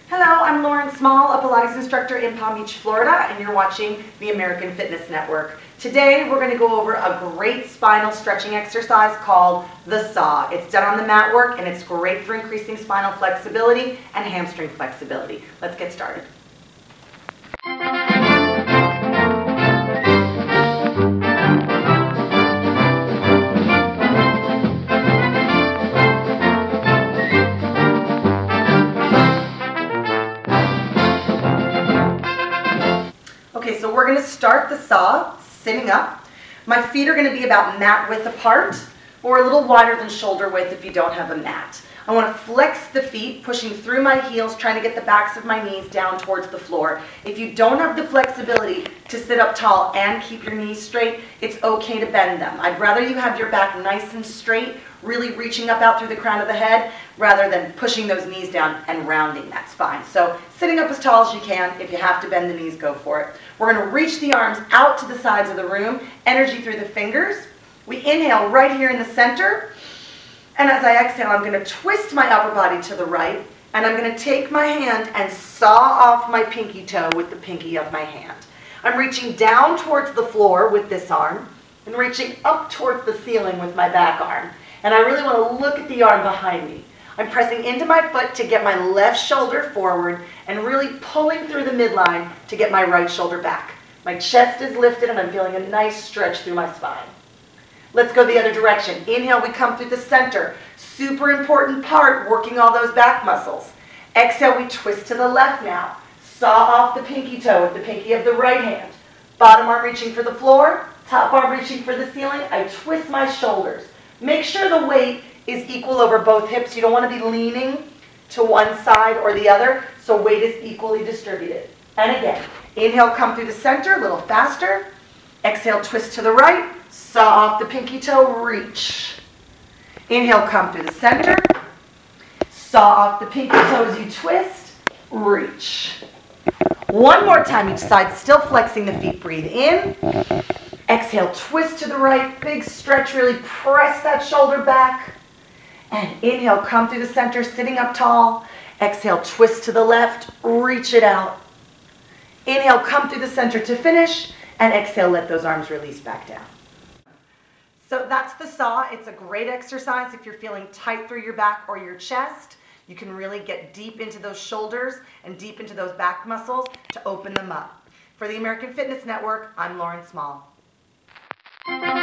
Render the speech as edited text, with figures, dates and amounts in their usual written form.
Hello, I'm Lauren Small, a Pilates instructor in Palm Beach, Florida, and you're watching the American Fitness Network. Today, we're going to go over a great spinal stretching exercise called the saw. It's done on the mat work, and it's great for increasing spinal flexibility and hamstring flexibility. Let's get started. Okay, so we're going to start the saw sitting up. My feet are going to be about mat width apart or a little wider than shoulder width if you don't have a mat. I want to flex the feet, pushing through my heels, trying to get the backs of my knees down towards the floor. If you don't have the flexibility to sit up tall and keep your knees straight, it's okay to bend them. I'd rather you have your back nice and straight, really reaching up out through the crown of the head, rather than pushing those knees down and rounding that spine. So sitting up as tall as you can. If you have to bend the knees, go for it. We're going to reach the arms out to the sides of the room, energy through the fingers. We inhale right here in the center. And as I exhale, I'm going to twist my upper body to the right, and I'm going to take my hand and saw off my pinky toe with the pinky of my hand. I'm reaching down towards the floor with this arm and reaching up towards the ceiling with my back arm. And I really want to look at the arm behind me. I'm pressing into my foot to get my left shoulder forward and really pulling through the midline to get my right shoulder back. My chest is lifted and I'm feeling a nice stretch through my spine. Let's go the other direction. Inhale, we come through the center. Super important part, working all those back muscles. Exhale, we twist to the left now. Saw off the pinky toe with the pinky of the right hand. Bottom arm reaching for the floor, top arm reaching for the ceiling. I twist my shoulders. Make sure the weight is equal over both hips. You don't want to be leaning to one side or the other, so weight is equally distributed. And again, inhale, come through the center, a little faster. Exhale, twist to the right. Saw off the pinky toe, reach. Inhale, come through the center. Saw off the pinky toe as you twist, reach. One more time each side, still flexing the feet. Breathe in. Exhale, twist to the right, big stretch, really press that shoulder back. And inhale, come through the center, sitting up tall. Exhale, twist to the left, reach it out. Inhale, come through the center to finish. And exhale, let those arms release back down. So that's the saw. It's a great exercise if you're feeling tight through your back or your chest. You can really get deep into those shoulders and deep into those back muscles to open them up. For the American Fitness Network, I'm Lauren Small.